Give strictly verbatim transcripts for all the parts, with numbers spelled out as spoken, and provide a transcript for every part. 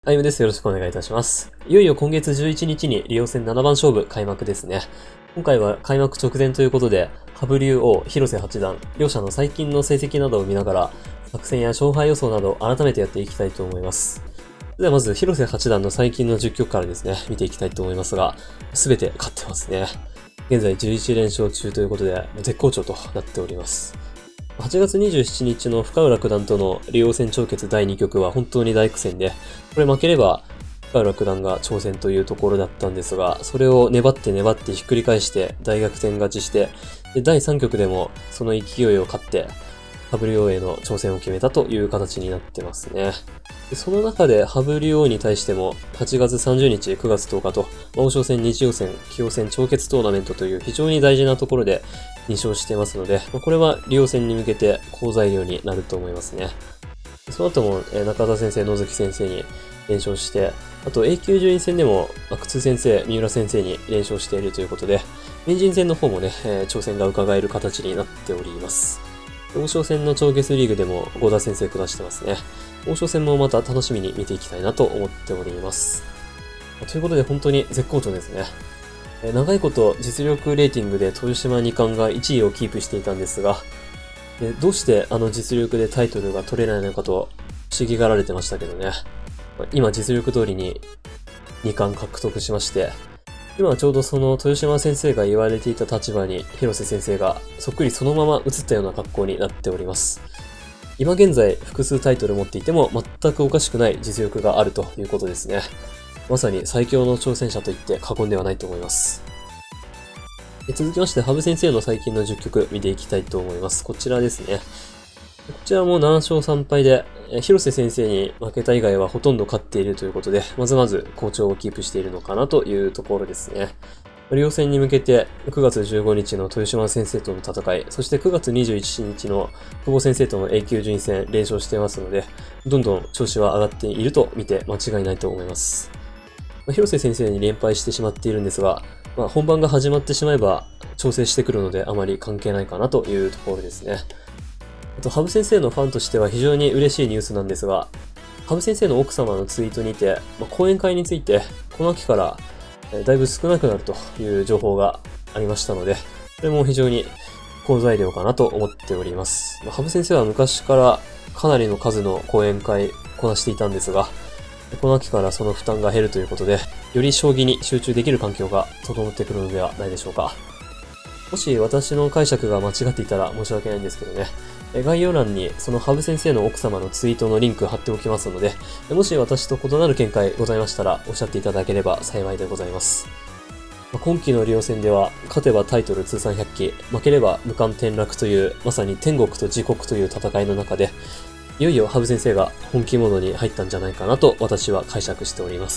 あゆむです。よろしくお願いいたします。いよいよ今月じゅういちにちに竜王戦ななばん勝負開幕ですね。今回は開幕直前ということで、羽生竜王、広瀬八段、両者の最近の成績などを見ながら、作戦や勝敗予想など改めてやっていきたいと思います。ではまず、広瀬八段の最近のじゅっきょくからですね、見ていきたいと思いますが、すべて勝ってますね。現在じゅういちれんしょう中ということで、絶好調となっております。はちがつにじゅうしちにちの深浦九段との竜王戦超決だいにきょくは本当に大苦戦で、これ負ければ深浦九段が挑戦というところだったんですが、それを粘って粘ってひっくり返して大逆転勝ちして、でだいさんきょくでもその勢いを勝って、羽生竜王への挑戦を決めたという形になってますね。でその中で羽生竜王に対してもはちがつさんじゅうにち、くがつとおかと王将戦、日曜戦、棋王戦、超決トーナメントという非常に大事なところでにしょうしてますので、これは竜王戦に向けて好材料になると思いますね。その後も中田先生、野月先生に連勝して、あと A 級順位戦でも阿久津先生、三浦先生に連勝しているということで、名人戦の方もね、挑戦が伺える形になっております。王将戦の超決リーグでも郷田先生下してますね。王将戦もまた楽しみに見ていきたいなと思っております。ということで本当に絶好調ですね。長いこと実力レーティングで豊島二冠がいちいをキープしていたんですが、どうしてあの実力でタイトルが取れないのかと不思議がられてましたけどね。今実力通りにに冠獲得しまして、今はちょうどその豊島先生が言われていた立場に広瀬先生がそっくりそのまま映ったような格好になっております。今現在複数タイトル持っていても全くおかしくない実力があるということですね。まさに最強の挑戦者と言って過言ではないと思います。続きまして羽生先生の最近のじゅっきょく見ていきたいと思います。こちらですね。こちらもななしょうさんぱいで、広瀬先生に負けた以外はほとんど勝っているということで、まずまず好調をキープしているのかなというところですね。竜王戦に向けてくがつじゅうごにちの豊島先生との戦い、そしてくがつにじゅういちにちの久保先生との A 級順位戦連勝していますので、どんどん調子は上がっていると見て間違いないと思います。広瀬先生に連敗してしまっているんですが、まあ、本番が始まってしまえば調整してくるのであまり関係ないかなというところですね。あと、羽生先生のファンとしては非常に嬉しいニュースなんですが、羽生先生の奥様のツイートにて、まあ、講演会についてこの秋からだいぶ少なくなるという情報がありましたので、これも非常に好材料かなと思っております。まあ、羽生先生は昔からかなりの数の講演会こなしていたんですが、この秋からその負担が減るということで、より将棋に集中できる環境が整ってくるのではないでしょうか。もし私の解釈が間違っていたら申し訳ないんですけどね。概要欄にその羽生先生の奥様のツイートのリンク貼っておきますので、もし私と異なる見解ございましたらおっしゃっていただければ幸いでございます。今期の竜王戦では勝てばタイトル通算ひゃっき、負ければ無冠転落というまさに天国と地獄という戦いの中で、いよいよ羽生先生が本気モードに入ったんじゃないかなと私は解釈しております。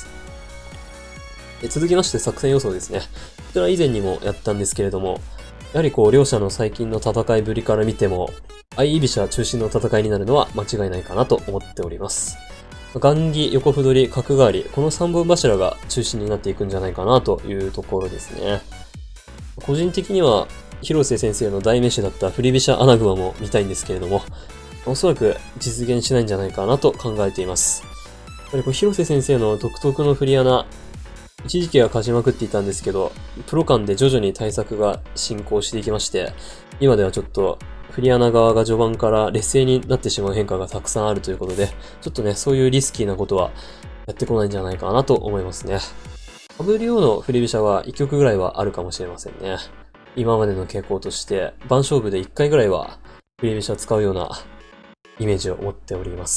続きまして作戦予想ですね。こちら以前にもやったんですけれども、やはりこう両者の最近の戦いぶりから見ても、相居飛車中心の戦いになるのは間違いないかなと思っております。雁木、横歩取り、角換わり、このさんぼん柱が中心になっていくんじゃないかなというところですね。個人的には広瀬先生の代名詞だった振り飛車穴熊も見たいんですけれども、おそらく実現しないんじゃないかなと考えています。やっぱりこう広瀬先生の独特の振り穴、一時期は勝ちまくっていたんですけど、プロ間で徐々に対策が進行していきまして、今ではちょっと振り穴側が序盤から劣勢になってしまう変化がたくさんあるということで、ちょっとね、そういうリスキーなことはやってこないんじゃないかなと思いますね。羽生竜王の振り飛車はいっきょくぐらいはあるかもしれませんね。今までの傾向として、番勝負でいっかいぐらいは振り飛車使うようなイメージを持っております。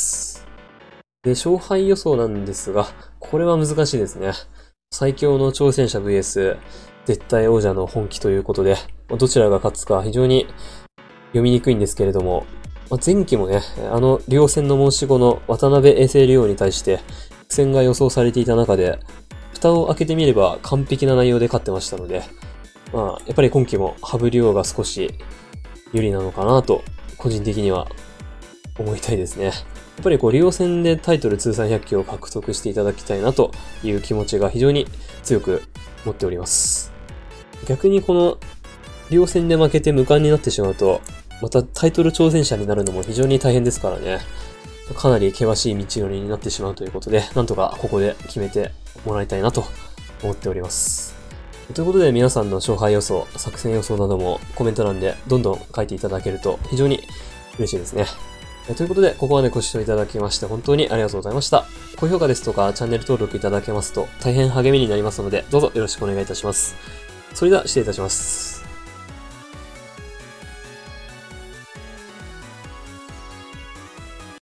で、勝敗予想なんですが、これは難しいですね。最強の挑戦者 ブイエス 絶対王者の本気ということで、どちらが勝つか非常に読みにくいんですけれども、前期もね、あの竜王戦の申し子の渡辺永世竜王に対して苦戦が予想されていた中で、蓋を開けてみれば完璧な内容で勝ってましたので、まあ、やっぱり今期も羽生竜王が少し有利なのかなと、個人的には思いたいですね。やっぱりこう、竜王戦でタイトル通算ひゃっきを獲得していただきたいなという気持ちが非常に強く持っております。逆にこの、竜王戦で負けて無冠になってしまうと、またタイトル挑戦者になるのも非常に大変ですからね。 かなり険しい道のりになってしまうということで、なんとかここで決めてもらいたいなと思っております。ということで皆さんの勝敗予想、作戦予想などもコメント欄でどんどん書いていただけると非常に嬉しいですね。ということで、ここまでご視聴いただきまして本当にありがとうございました。高評価ですとかチャンネル登録いただけますと大変励みになりますので、どうぞよろしくお願いいたします。それでは失礼いたします。